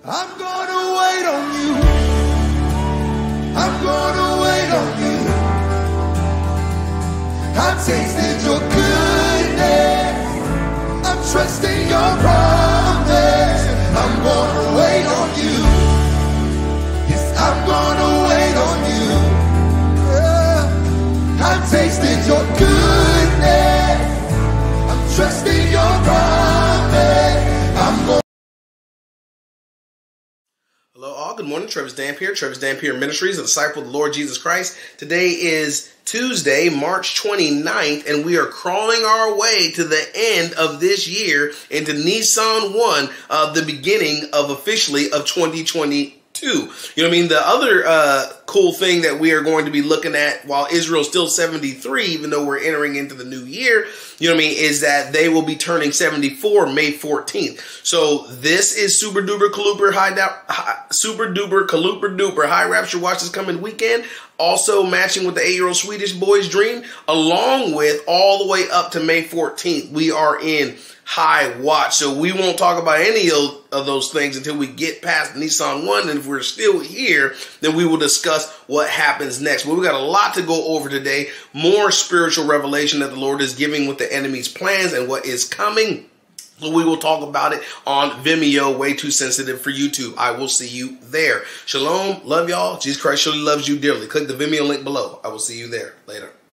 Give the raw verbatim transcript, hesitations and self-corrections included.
I'm gonna wait on you. I'm gonna wait on you. I've tasted your goodness. I'm trusting your promise. I'm gonna wait on you. Yes, I'm gonna wait on you. Yeah. I've tasted your goodness. I'm trusting your promise. I'm gonna. Hello all, good morning. Travis Dampier, Travis Dampier Ministries, a disciple of the Lord Jesus Christ. Today is Tuesday, March twenty-ninth, and we are crawling our way to the end of this year into Nisan one, uh, the beginning of officially of twenty twenty-two. You know what I mean? The other uh, cool thing that we are going to be looking at while Israel's still seventy-three, even though we're entering into the new year, you know what I mean, is that they will be turning seventy-four May fourteenth. So this is super duper kaluper high, high super duper kaluper duper high rapture watch this coming weekend. Also matching with the eight-year-old Swedish boy's dream, along with all the way up to May fourteenth, we are in high watch. So we won't talk about any of, of those things until we get past Nisan one. And if we're still here, then we will discuss what happens next. But we got a lot to go over today. More spiritual revelation that the Lord is giving with the enemy's plans and what is coming. So we will talk about it on Vimeo, way too sensitive for YouTube. I will see you there. Shalom. Love y'all. Jesus Christ surely loves you dearly. Click the Vimeo link below. I will see you there later.